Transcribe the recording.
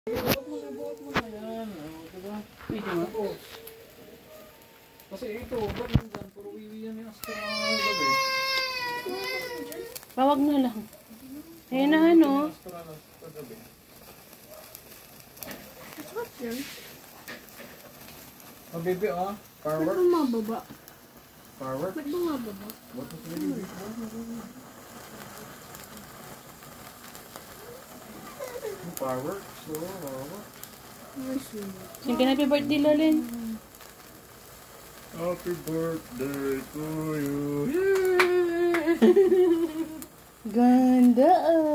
Buot mo na yan. Diba? Ito nga po. Kasi ito, ba't yung dyan? Puro wiwi yan yung astra gabi. Bawag na lang. Ayun na ano. What's yan? Oh, baby, oh. Fireworks. Ba't bumababa? Fireworks. Ba't bumababa? What was baby? Fireworks. Oh, fireworks. Sige, happy birthday, Lolin. Happy birthday to you. Ganda.